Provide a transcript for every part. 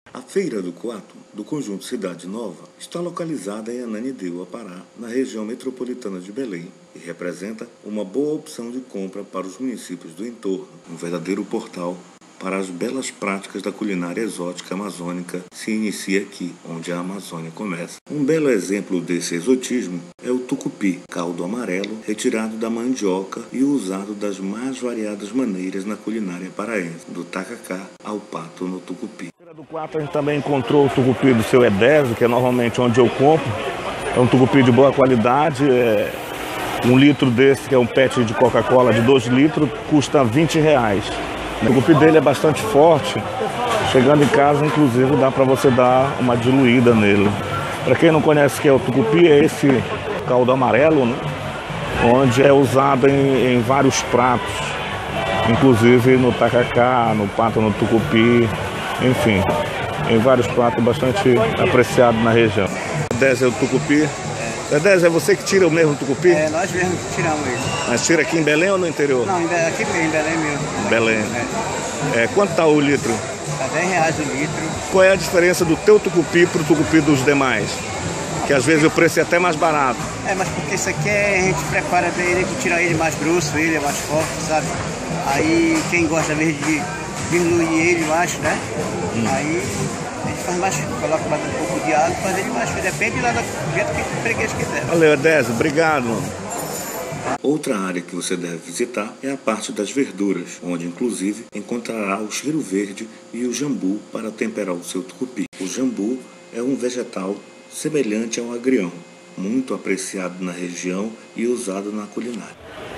A Feira do Coato, do Conjunto Cidade Nova, está localizada em Ananindeua, Pará, na região metropolitana de Belém, e representa uma boa opção de compra para os municípios do entorno, um verdadeiro portal para as belas práticas da culinária exótica amazônica se inicia aqui, onde a Amazônia começa. Um belo exemplo desse exotismo é o tucupi, caldo amarelo retirado da mandioca e usado das mais variadas maneiras na culinária paraense, do tacacá ao pato no tucupi. Na Feira do Coato a gente também encontrou o tucupi do seu Edésio, que é normalmente onde eu compro. É um tucupi de boa qualidade, um litro desse, que é um pet de Coca-Cola de 2 litros, custa R$20. O tucupi dele é bastante forte, chegando em casa, inclusive, dá para você dar uma diluída nele. Para quem não conhece o que é o tucupi, é esse caldo amarelo, né? Onde é usado em vários pratos, inclusive no tacacá, no pato, no tucupi, enfim, em vários pratos bastante apreciados na região. Edésio é o tucupi. Edésio, é você que tira o mesmo tucupi? É, nós mesmos que tiramos ele. Mas tira aqui em Belém ou no interior? Não, aqui mesmo, em Belém mesmo. Belém. Quanto está o litro? Tá R$10 o litro. Qual é a diferença do teu tucupi para o tucupi dos demais? Que às vezes o preço é até mais barato. Mas porque isso aqui a gente prepara ele, que tira ele mais grosso, ele é mais forte, sabe? Aí quem gosta mesmo de diminuir ele mais, né? Aí a gente faz mais, coloca mais um pouco de água, faz ele mais, depende lá do jeito que o freguês quiser. Valeu, Edésio, obrigado. Outra área que você deve visitar é a parte das verduras, onde inclusive encontrará o cheiro verde e o jambu para temperar o seu tucupi. O jambu é um vegetal semelhante ao agrião, muito apreciado na região e usado na culinária.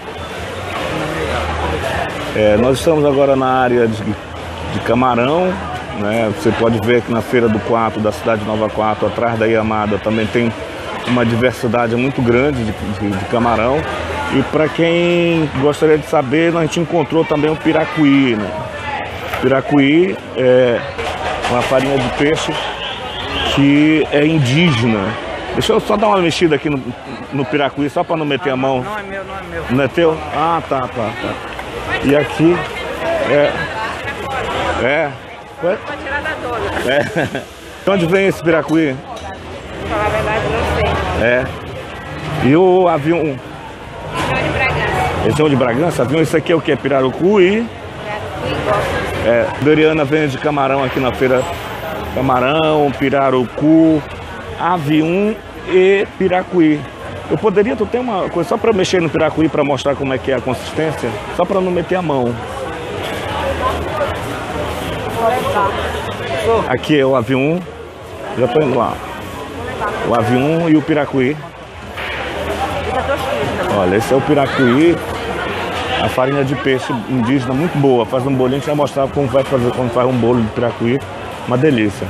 Nós estamos agora na área de camarão, né? Você pode ver que na Feira do Coato, da cidade de Nova Coato, atrás da Iamada, também tem uma diversidade muito grande de camarão. E para quem gostaria de saber, a gente encontrou também o piracuí, né? Piracuí é uma farinha de peixe que é indígena. Deixa eu só dar uma mexida aqui no piracuí, só para não meter a mão. Não é meu, não é meu. Não é teu? Ah, tá. E aqui Pode tirar da dona. De onde vem esse piracuí? Falar a verdade, não sei. E o avião? João de Bragança. Esse é o de Bragança? Avião, isso aqui é o que? Pirarucu e? Doriana vende camarão aqui na feira. Camarão, pirarucu, avião e piracuí. Eu poderia, tu tem uma coisa só para mexer no piracuí para mostrar como é que é a consistência? Só para não meter a mão. Aqui é o avião, já tô indo lá. O avião e o piracuí. Olha, esse é o piracuí, a farinha de peixe indígena muito boa. Faz um bolinho, a gente vai mostrar como vai fazer quando faz um bolo de piracuí. Uma delícia.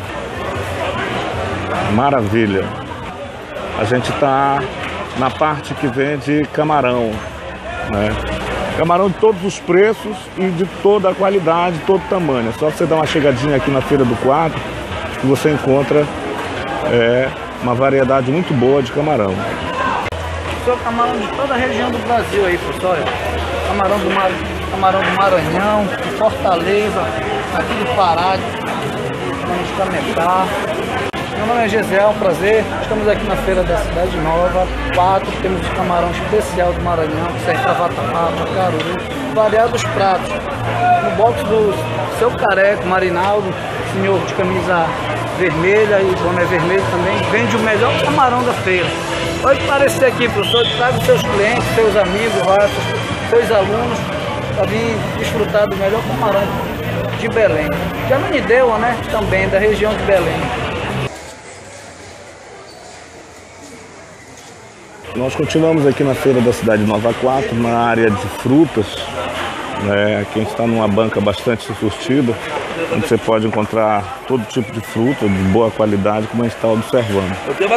Maravilha. A gente está na parte que vende camarão, né? Camarão de todos os preços e de toda a qualidade, todo tamanho. É só você dar uma chegadinha aqui na Feira do Coato que você encontra uma variedade muito boa de camarão. Sou camarão de toda a região do Brasil aí, pessoal. Camarão do Maranhão, de Fortaleza, aqui do Pará, de Cametá. Meu nome é Gisel, um prazer. Estamos aqui na Feira da Cidade Nova, 4, temos o camarão especial do Maranhão, que serve para vatapá, para caruru, variados pratos. No box do Seu Careco, Marinaldo, senhor de camisa vermelha e boné vermelho também, vende o melhor camarão da feira. Pode aparecer aqui, professor, traga os seus clientes, seus amigos, seus alunos, para vir desfrutar do melhor camarão de Belém. De Ananindeua, né? Também, da região de Belém. Nós continuamos aqui na Feira da Cidade Nova 4, na área de frutas. Aqui a gente está numa banca bastante surtida, onde você pode encontrar todo tipo de fruta de boa qualidade, como a gente está observando.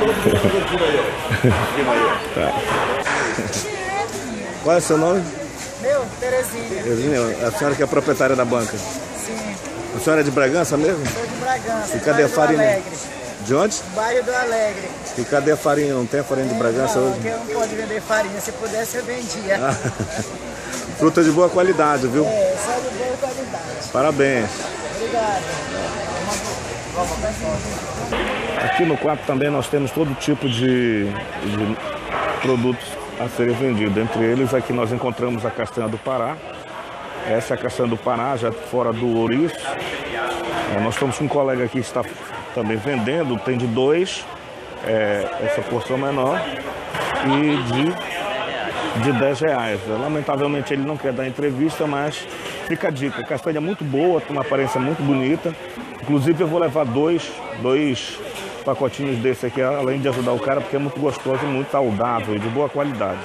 Tá. Qual é o seu nome? Meu, Terezinha. Terezinha, a senhora que é a proprietária da banca? Sim. A senhora é de Bragança mesmo? Sou de Bragança. E cadê a farinha? De onde? Bairro do Alegre. E cadê a farinha? Não tem a farinha de Bragança hoje? Porque eu não pode vender farinha. Se pudesse, eu vendia. Fruta de boa qualidade, viu? Só de boa qualidade. Parabéns. Obrigado. Aqui no quarto também nós temos todo tipo de produtos a serem vendidos. Entre eles aqui nós encontramos a castanha do Pará. Essa é a castanha do Pará, já fora do ouriço. Nós estamos com um colega aqui que está também vendendo, tem de 2, essa porção menor, e de R$10. Lamentavelmente ele não quer dar entrevista, mas fica a dica. A castanha é muito boa, tem uma aparência muito bonita. Inclusive eu vou levar dois pacotinhos desse aqui, além de ajudar o cara, porque é muito gostoso, muito saudável e de boa qualidade.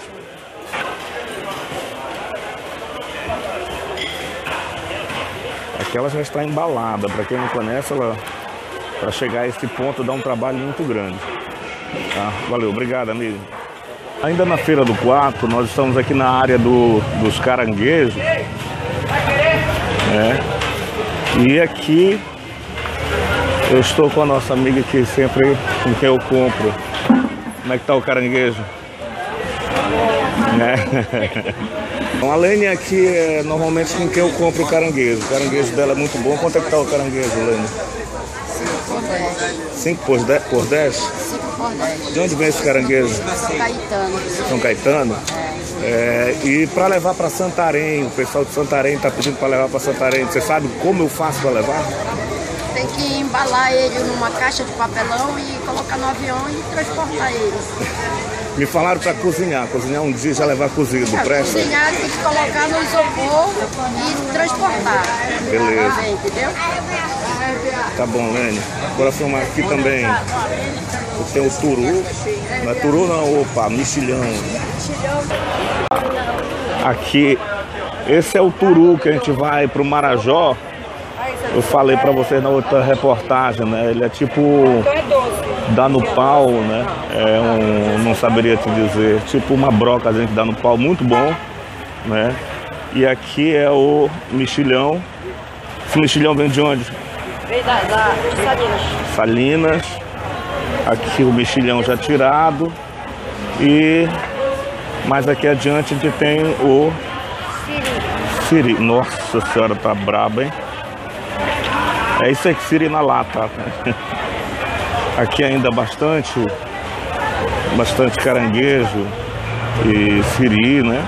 Aquela já está embalada. Para quem não conhece, ela, para chegar a esse ponto, dá um trabalho muito grande. Tá? Valeu, obrigado, amigo. Ainda na Feira do Quarto, nós estamos aqui na área dos caranguejos. E aqui eu estou com a nossa amiga que sempre com quem eu compro. Como é que tá o caranguejo? Então, a Lene aqui é normalmente com quem eu compro o caranguejo. O caranguejo dela é muito bom. Quanto é que tá o caranguejo, Lene? 5 por 10. 5 por 10? 5 por 10. De onde vem esse caranguejo? São Caetano. São Caetano? E para levar para Santarém, o pessoal de Santarém está pedindo para levar para Santarém. Você sabe como eu faço para levar? Tem que embalar ele numa caixa de papelão e colocar no avião e transportar ele. Me falaram para cozinhar um dia já levar cozido, presta? Cozinhar tem que colocar no isopor e transportar. Beleza. Entendeu? Tá bom, Lene. Agora filmar aqui também. Tem o turu. Não é turu não, opa, mexilhão. Aqui, esse é o turu que a gente vai pro Marajó. Eu falei pra vocês na outra reportagem, né? Ele é tipo, dá no pau, né? Não saberia te dizer, tipo uma broca a gente dá no pau, muito bom, né? E aqui é o mexilhão. Esse mexilhão vem de onde? Vem da Salinas. Salinas. Aqui o mexilhão já tirado. E mais aqui adiante a gente tem o siri. Nossa senhora, tá brabo, hein? É isso aí, que siri na lata. Aqui ainda bastante caranguejo e siri, né?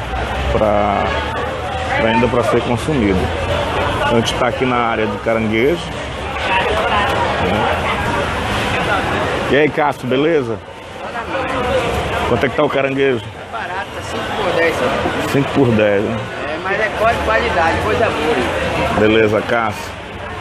Ainda para ser consumido. A gente está aqui na área do caranguejo. E aí, Cássio, beleza? Quanto é que tá o caranguejo? Barato, 5 por 10. 5 por 10, né? Mas é qualidade, coisa boa. Beleza, Cássio.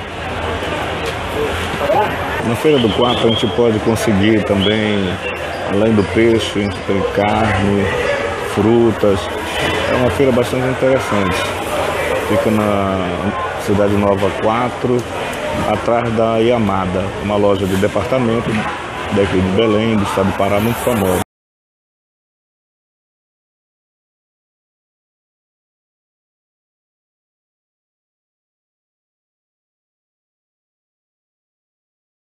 Na Feira do Quarto a gente pode conseguir também, além do peixe, a gente tem carne, frutas. É uma feira bastante interessante. Fica na Cidade Nova 4, atrás da Yamada, uma loja de departamento daqui de Belém, do estado do Pará, muito famosa.